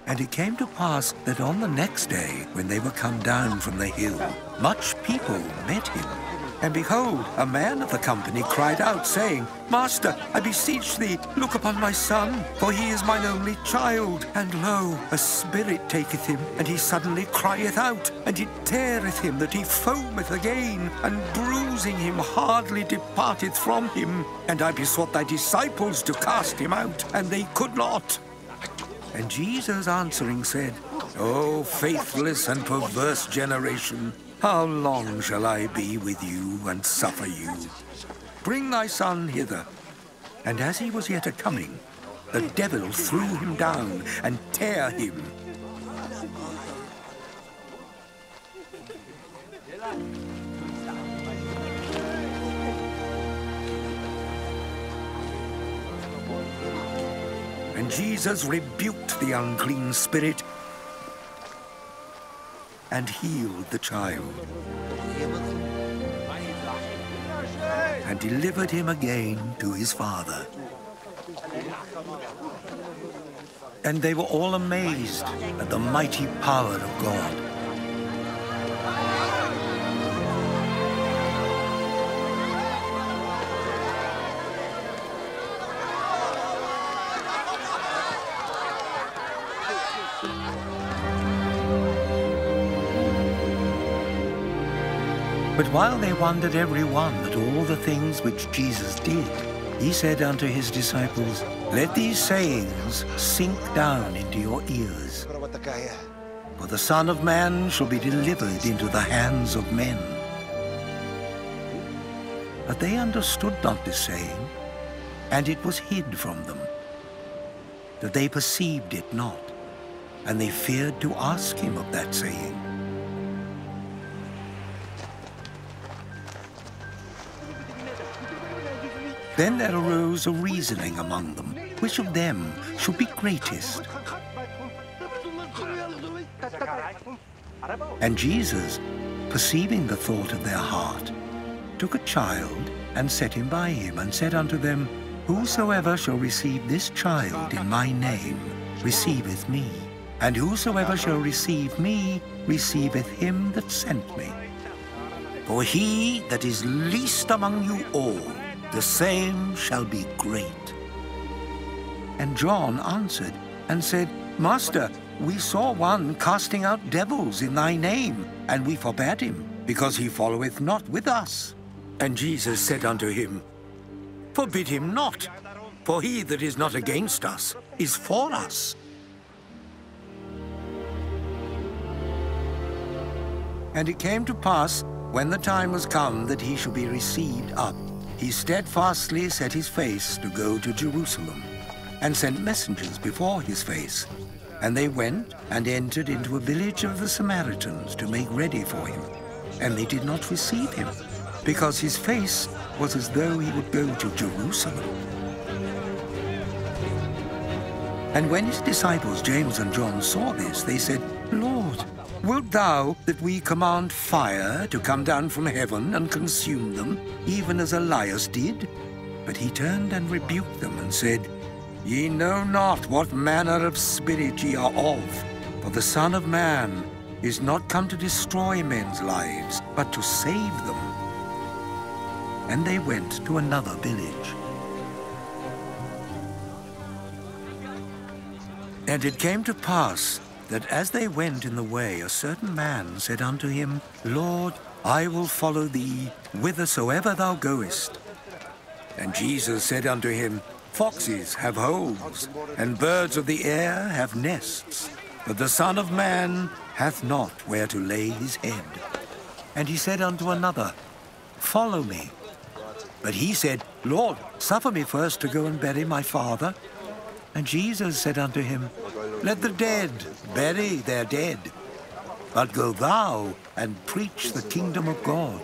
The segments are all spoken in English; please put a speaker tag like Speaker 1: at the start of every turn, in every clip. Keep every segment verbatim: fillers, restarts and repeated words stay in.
Speaker 1: And it came to pass that on the next day, when they were come down from the hill, much people met him. And behold, a man of the company cried out, saying, Master, I beseech thee, look upon my son, for he is mine only child. And lo, a spirit taketh him, and he suddenly crieth out, and it teareth him that he foameth again, and bruising him hardly departeth from him. And I besought thy disciples to cast him out, and they could not. And Jesus answering said, O faithless and perverse generation, how long shall I be with you and suffer you? Bring thy son hither. And as he was yet a-coming, the devil threw him down and tare him. And Jesus rebuked the unclean spirit and healed the child, and delivered him again to his father. And they were all amazed at the mighty power of God. But while they wondered every one at all the things which Jesus did, he said unto his disciples, Let these sayings sink down into your ears. For the Son of Man shall be delivered into the hands of men. But they understood not this saying, and it was hid from them, that they perceived it not, and they feared to ask him of that saying. Then there arose a reasoning among them, which of them should be greatest. And Jesus, perceiving the thought of their heart, took a child, and set him by him, and said unto them, Whosoever shall receive this child in my name, receiveth me. And whosoever shall receive me, receiveth him that sent me. For he that is least among you all, the same shall be great. And John answered and said, Master, we saw one casting out devils in thy name, and we forbade him, because he followeth not with us. And Jesus said unto him, Forbid him not, for he that is not against us is for us. And it came to pass, when the time was come that he should be received up, he steadfastly set his face to go to Jerusalem, and sent messengers before his face. And they went and entered into a village of the Samaritans to make ready for him. And they did not receive him, because his face was as though he would go to Jerusalem. And when his disciples James and John saw this, they said, Lord, wilt thou that we command fire to come down from heaven and consume them, even as Elias did? But he turned and rebuked them and said, Ye know not what manner of spirit ye are of, for the Son of Man is not come to destroy men's lives, but to save them. And they went to another village. And it came to pass that as they went in the way, a certain man said unto him, Lord, I will follow thee whithersoever thou goest. And Jesus said unto him, Foxes have holes, and birds of the air have nests, but the Son of Man hath not where to lay his head. And he said unto another, Follow me. But he said, Lord, suffer me first to go and bury my father. And Jesus said unto him, Let the dead bury their dead, but go thou and preach the kingdom of God.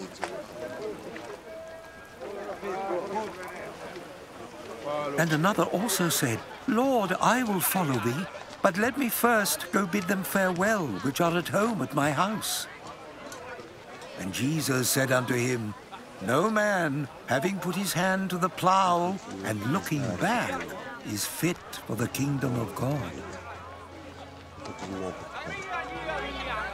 Speaker 1: And another also said, Lord, I will follow thee, but let me first go bid them farewell, which are at home at my house. And Jesus said unto him, No man, having put his hand to the plough and looking back, is fit for the kingdom of God.
Speaker 2: Another.